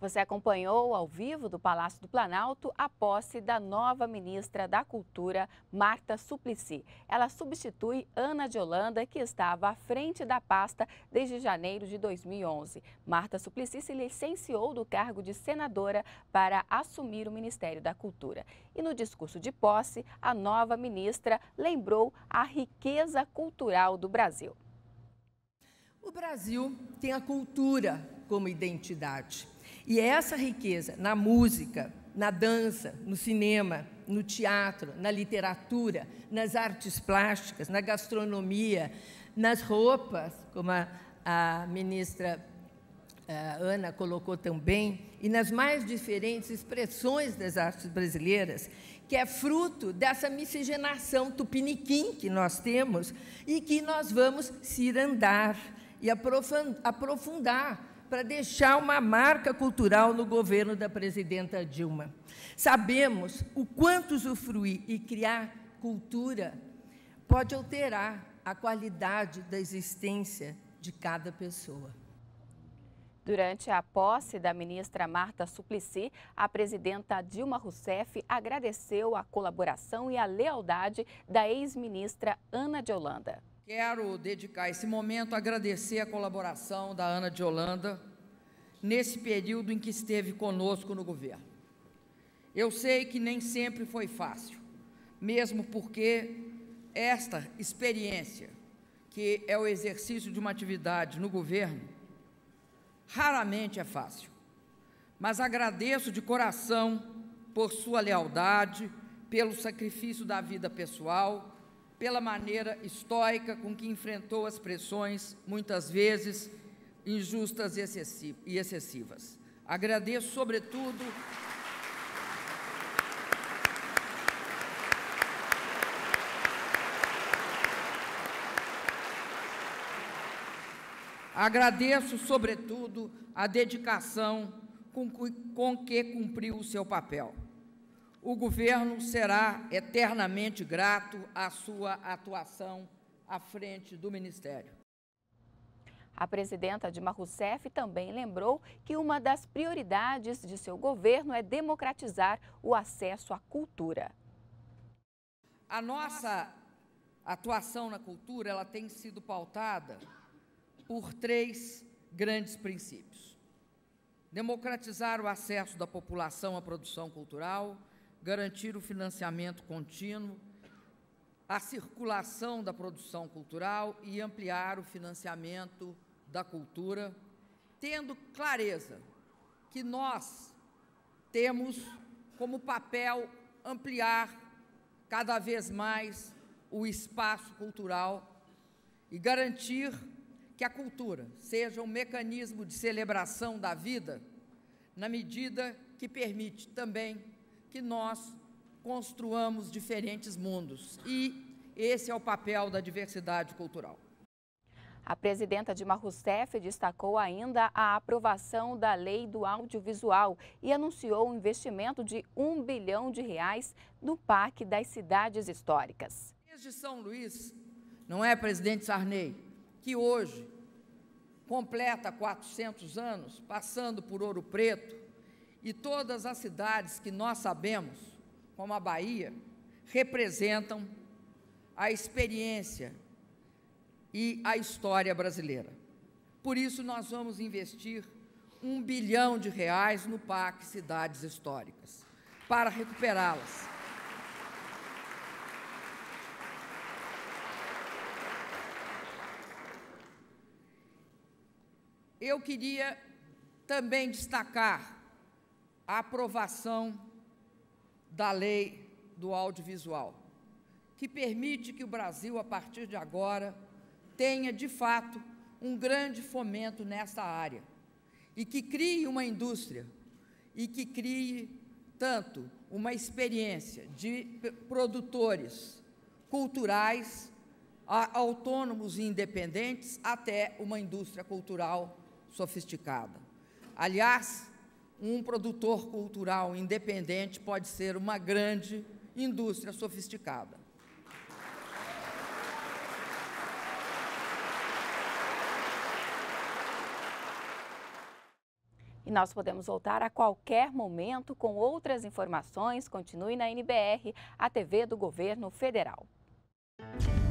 Você acompanhou ao vivo do Palácio do Planalto a posse da nova ministra da Cultura, Marta Suplicy. Ela substitui Ana de Holanda, que estava à frente da pasta desde janeiro de 2011. Marta Suplicy se licenciou do cargo de senadora para assumir o Ministério da Cultura. E no discurso de posse, a nova ministra lembrou a riqueza cultural do Brasil. O Brasil tem a cultura como identidade. E essa riqueza na música, na dança, no cinema, no teatro, na literatura, nas artes plásticas, na gastronomia, nas roupas, como a ministra Ana colocou também, e nas mais diferentes expressões das artes brasileiras, que é fruto dessa miscigenação tupiniquim que nós temos e que nós vamos cirandar e aprofundar para deixar uma marca cultural no governo da presidenta Dilma. Sabemos o quanto usufruir e criar cultura pode alterar a qualidade da existência de cada pessoa. Durante a posse da ministra Marta Suplicy, a presidenta Dilma Rousseff agradeceu a colaboração e a lealdade da ex-ministra Ana de Holanda. Quero dedicar esse momento a agradecer a colaboração da Ana de Holanda nesse período em que esteve conosco no governo. Eu sei que nem sempre foi fácil, mesmo porque esta experiência, que é o exercício de uma atividade no governo, raramente é fácil. Mas agradeço de coração por sua lealdade, pelo sacrifício da vida pessoal, pela maneira estoica com que enfrentou as pressões, muitas vezes injustas e excessivas. Agradeço, sobretudo, a dedicação com que cumpriu o seu papel. O governo será eternamente grato à sua atuação à frente do Ministério. A presidenta Dilma Rousseff também lembrou que uma das prioridades de seu governo é democratizar o acesso à cultura. A nossa atuação na cultura ela tem sido pautada por 3 grandes princípios: democratizar o acesso da população à produção cultural, garantir o financiamento contínuo, a circulação da produção cultural e ampliar o financiamento da cultura, tendo clareza que nós temos como papel ampliar cada vez mais o espaço cultural e garantir que a cultura seja um mecanismo de celebração da vida, na medida que permite também que nós construamos diferentes mundos. E esse é o papel da diversidade cultural. A presidenta Dilma Rousseff destacou ainda a aprovação da Lei do Audiovisual e anunciou um investimento de R$1 bilhão no Parque das Cidades Históricas. Desde São Luís, não é, presidente Sarney, que hoje completa 400 anos, passando por Ouro Preto, e todas as cidades que nós sabemos, como a Bahia, representam a experiência e a história brasileira. Por isso, nós vamos investir R$1 bilhão no Parque Cidades Históricas, para recuperá-las. Eu queria também destacar a aprovação da Lei do Audiovisual, que permite que o Brasil, a partir de agora, tenha, de fato, um grande fomento nessa área e que crie uma indústria e que crie tanto uma experiência de produtores culturais, autônomos e independentes, até uma indústria cultural sofisticada. Aliás, um produtor cultural independente pode ser uma grande indústria sofisticada. E nós podemos voltar a qualquer momento com outras informações. Continue na NBR, a TV do Governo Federal.